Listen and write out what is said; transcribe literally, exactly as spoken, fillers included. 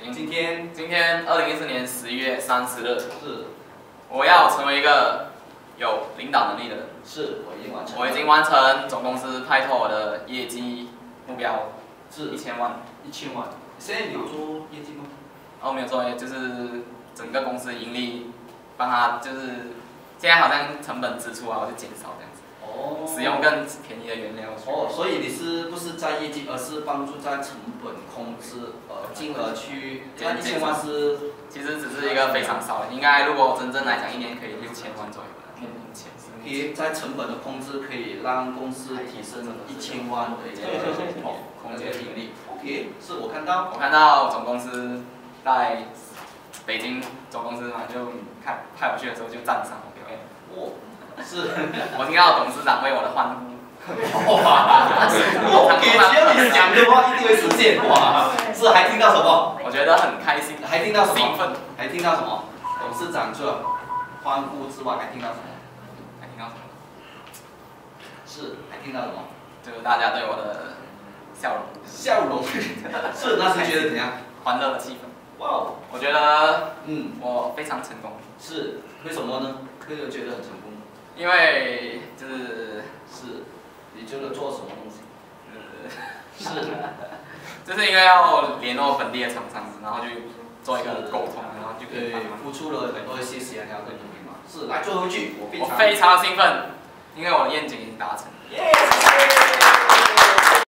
今天今天二零一四年十一月三十日， 是我要成为一个有领导能力的人。 是，我已经完成。 我已经完成总公司派托我的业绩目标是一千万。 一千万。现在你有做业绩吗？ 哦，没有做业，就是整个公司盈利，帮他就是现在好像成本支出啊，我就减少这样子。 哦。 使用更便宜的原料。 哦，所以你是不是在业绩，而是帮助在成本控制，呃，进而去，那一千万是？ 其实只是一个非常少的，应该如果真正来讲，一年可以六千万左右的年钱。 可以在成本的控制，可以让公司提升一千万的一个哦空间盈利。OK， 是我看到。 我看到总公司在北京总公司嘛，就看派我去的时候就站上我表演。 哦，是。 我听到董事长为我的欢呼。 哇！OK，只要你想的话，一定会实现。哇！是还听到什么？ 我觉得很开心。 还听到什么？ 兴奋。 还听到什么？董事长除了欢呼之外，还听到什么？ 还听到什么？ 是，还听到什么？ 就是大家对我的笑容。 笑容。是，那是觉得怎样？ 欢乐的气氛。 哇哦！ 我觉得， 嗯， 我非常成功。 是，为什么呢？为什么觉得很成功？ 因为就是是，你觉得做什么东西？ 呃， 是， 就是因为要联络本地的厂商，然后去做一个沟通，然后就可以对，付出了很多一些时间，要跟努力嘛。是，来最后一句，我非常我非常兴奋，因为我的愿景已经达成。 耶！